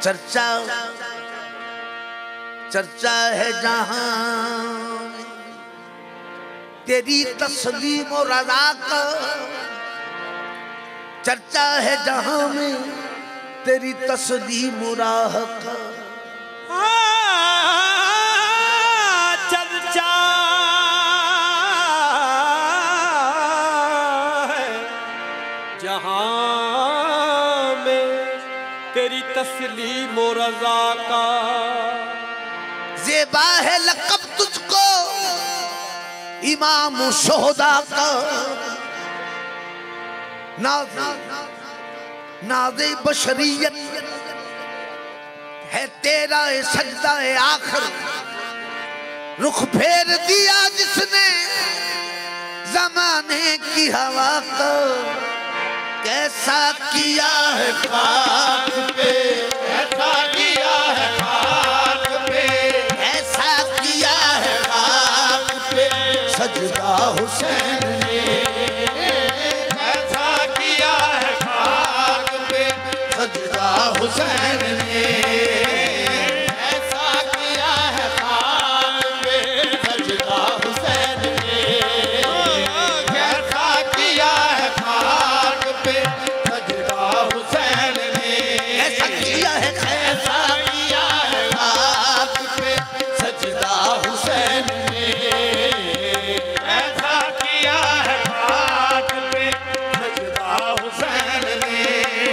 चर्चा चर्चा है जहां तेरी तस्लीम और रज़ा का, चर्चा है जहां में तेरी तस्लीम और राह का। चर्चा है जहां में तेरी तस्लीम और रज़ा का। ज़ेबा है लक़ब तुझको इमाम शुहदा का, नाज़े बशरियत है तेरा सजदा आखिर। रुख फेर दिया जिसने ज़माने की हवा का, कैसा किया है खाक पे, ऐसा किया है खाक पे, ऐसा किया है खाक पे सजदा हुसैन ने, ऐसा किया है खाक पे सजदा हुसैन ने, ऐसा किया है खाक पे सजदा हुसैन ने, ऐसा किया है खाक पे सजदा हुसैन ने, ऐसा किया है ऐसा किया है खाक पे सजदा हुसैन ने, ऐसा किया है खाक पे सजदा हुसैन ने।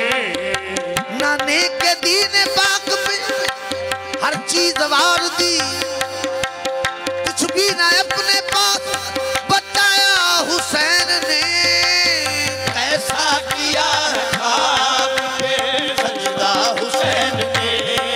नाने के दीन पाक पे हर चीज वार दी, कुछ भी ना अपने पास बचाया हुसैन ने, कैसा किया है खाक पे सजदा हुसैन ने,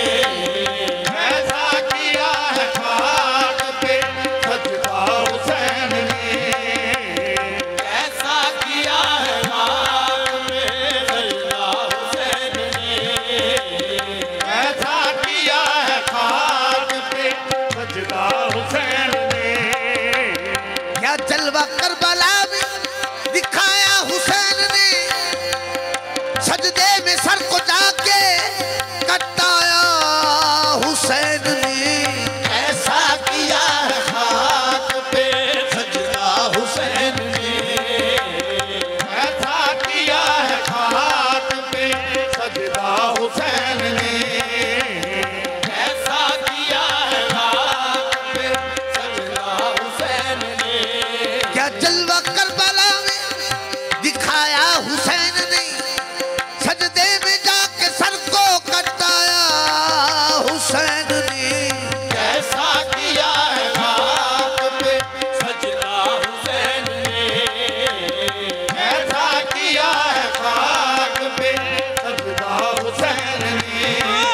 ऐसा किया है खाक पे सजदा हुसैन ने, ऐसा किया है खाक पे सजदा हुसैन ने, ऐसा किया है खाक पे सजदा हुसैन ने। क्या जलवा करबला में दिखाया हुसैन ने, सजदे में सर को जाके कटाया हुसैन ने, ऐसा किया है खाक पे सजदा हुसैन ने, ऐसा किया है खाक पे सजदा हुसैन ने, ऐसा किया है खाक पे सजदा हुसैन ने। क्या जलवा करबला में दिखाया हुसैन ने, सजदे में जाके सर को कटाया हुसैन ने, ऐसा किया है खाक पे सजदा हुसैन ने, ऐसा किया है खाक पे सजदा हुसैन ने।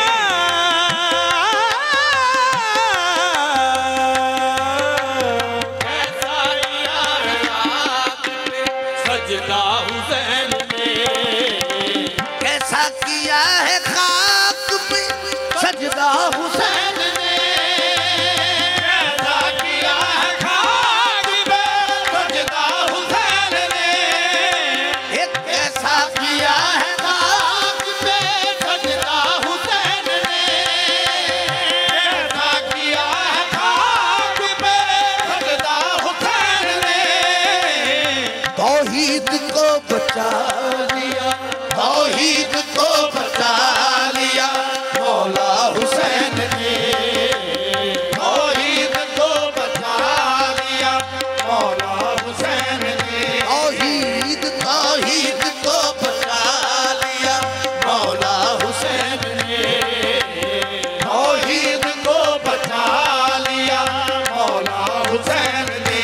ऐसा किया है खाक पे सजदा हुसैन ने, कैसा किया है खाक पे सजदा हुसैन ने, ऐसा किया है खाक पे सजदा हुसैन ने, एक कैसा किया है खाक पे सजदा हुसैन ने, ऐसा किया है खाक पे सजदा हुसैन ने। तौहीद को बचा लिया, तौहीद को बचा लिया मौला हुसैन ने, तौहीद को बचा लिया मौला हुसैन ने, तौहीद तौहीद को बचा लिया मौला हुसैन ने, तौहीद को बचा लिया मौला हुसैन ने,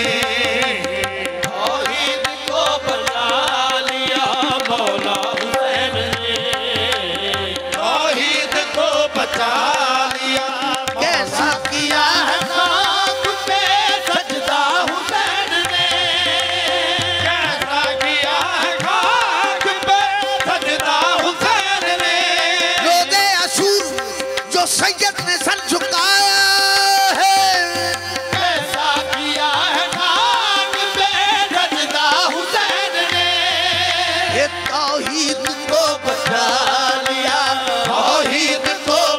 तौहीद को बचा लिया मौला हुसैन ने, तौहीद को बचा लिया। कैसा किया है खाक पे सजदा हुसैन ने, कैसा किया है खाक पे सजदा हुसैन ने, रोज़े अशूर जो सैयद ने सर झुकाया है, कैसा किया है खाक पे सजदा हुसैन ने, ये तौहीद को बचा लिया, तौहीद को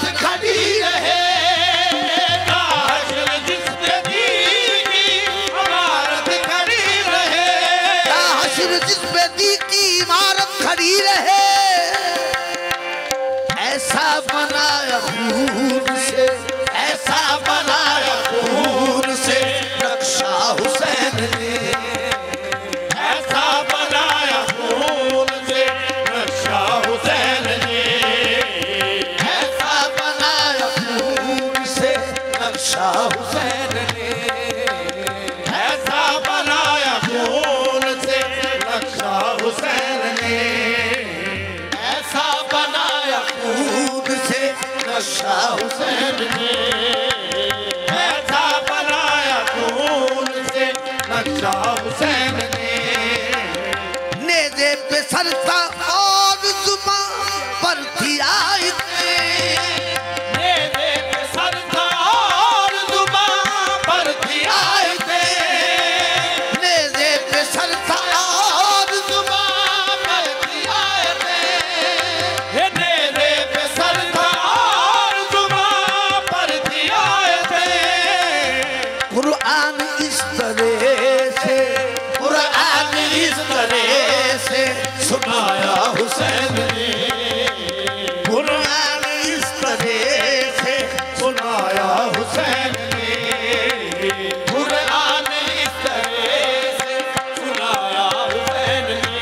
खड़ी रहे, हश्र जिस पे दी की इमारत खड़ी रहे, हश्र जिस पे दी की इमारत खड़ी रहे। ऐसा बनाया खून से, ऐसा बनाया खून से नक्शा हुसैन ने, ऐसा बनाया खून से नक्शा हुसैन ने, ऐसा बनाया खून से नक्शा हुसैन ने, ऐसा बनाया खून से नक्शा हुसैन ने, ऐसा बनाया खून से नक्शा हुसैन ने, ऐसा बनाया खून से नक्शा हुसैन ने। नेज़े पे सर था और जुबां पर थी आयत, नेज़े पे सर था और जुबां पर थी आयतें, नेज़े पे सर था और जुबां पर थी आयतें। नेज़े पे सर था और जुबां पर थी आयतें। कुरान इस तरह से, कुरान इस तरह से सुनाया हुसैन ने, कुरान इस तरह से सुनाया हुसैन ने, कुरान इस तरह से सुनाया हुसैन ने,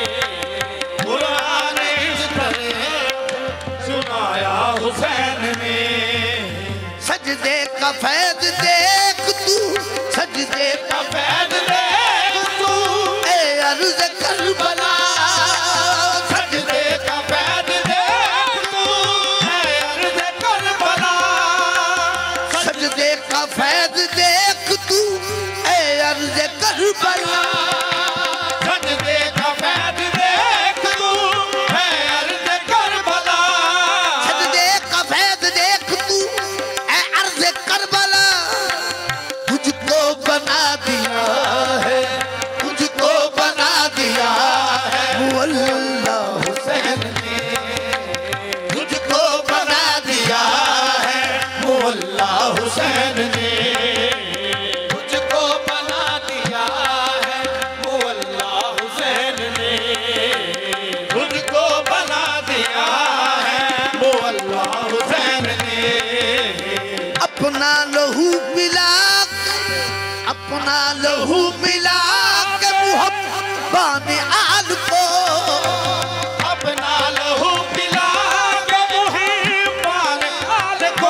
कुरान इस तरह सुनाया हुसैन ने। सजदे का फैज देख तू, सजदे का फैज देख तू, ए अर्ज़ करबला, सजदे का फैज देख तू, है अर्ज़ करबला, सजदे का फैज देख तू, ए अर्ज़ करबला। सजदे का फैज देख तू, है अर्ज़ करबला, सजदे का फैज देख तू, ए अर्ज़ करबला। तुझको बना दिया है, तुझको बना दिया है मुअल्ला हुसैन ने, तुझको बना दिया है मुअल्ला हुसैन ने, तुझको बना दिया है मुअल्ला हुसैन ने, तुझको बना दिया है मुअल्ला हुसैन ने। अपना लहू मिला, अपना लहू मिला के मुहब्बान आल को, अपना लहू पिला के मुहिब्बान आल को,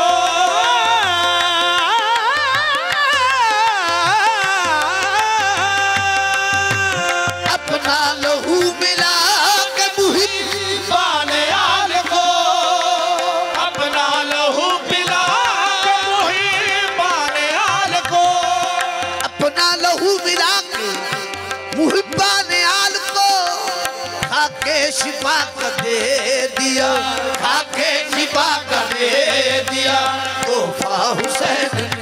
अपना लहू मिला के मुहब्बान आल को, अपना लहू पिला के मुहिब्बान आल को, अपना लहू मिला के मुहब्बान आल को, खाके शिफा का दे दिया, खाके शिफा का दे दिया तोहफा हुसैन ने,